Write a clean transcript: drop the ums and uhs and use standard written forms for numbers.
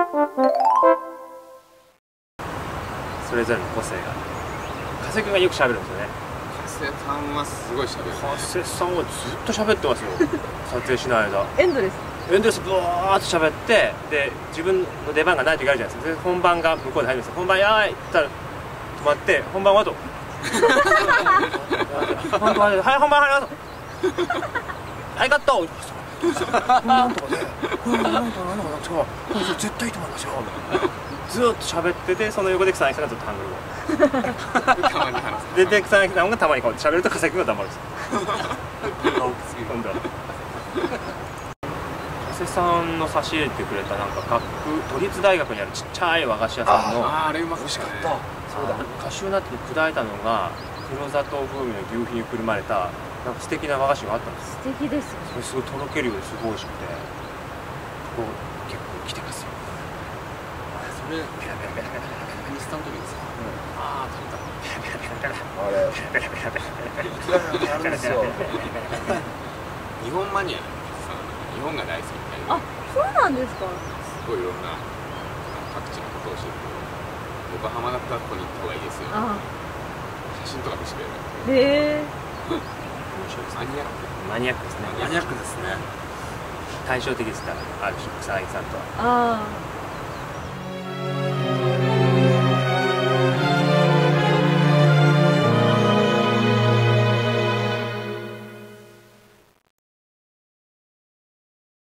それぞれの個性が。加瀬君がよく喋るんですよね。 加瀬さんはすごい喋る。 加瀬さんはずっと喋ってますよ。撮影しない間。 エンドレス。 エンドレスブワーッと喋って、で自分の出番がない時あるじゃないですか。で本番が向こうで入るんですよ。本番やーいって言ったら止まって、本番はとはい本番入りますはいカットなんとかねなんとかなんとか絶対いいと思いますよ。ずーっと喋ってて、その横で草薙さんがずっとハングルをたまに話す。 で草薙さんがたまにこう喋ると加瀬君が黙るんですよ。今度は加瀬さんの差し入れてくれたなんか都立大学にあるちっちゃい和菓子屋さんのあれうまかったね。 そうだ、カシューナッツに砕いたのが黒砂糖風味の牛皮にくるまれたなんか素敵な和菓子があったんです。 素敵ですね。 それすごいとろけるようですごい美味しくて、こう結構来てますよ。 それペラペラペラペラペラインスタの時にさ、ああ食べた。ペラペラペラペラあれペラペラペラペラペラペラペラペラ日本マニアなんですさ、日本が大好きみたいな。 あ、そうなんですか。 すごいいろんな各地のことを教えてくれる。横浜だったらここに行った方がいいですよ。 あ写真とか見せてくあ、 れる。 へえ。 マニアック。 マニアックですね。 マニアックですね。 対照的でした。ある種草薙さんとは。 ああ。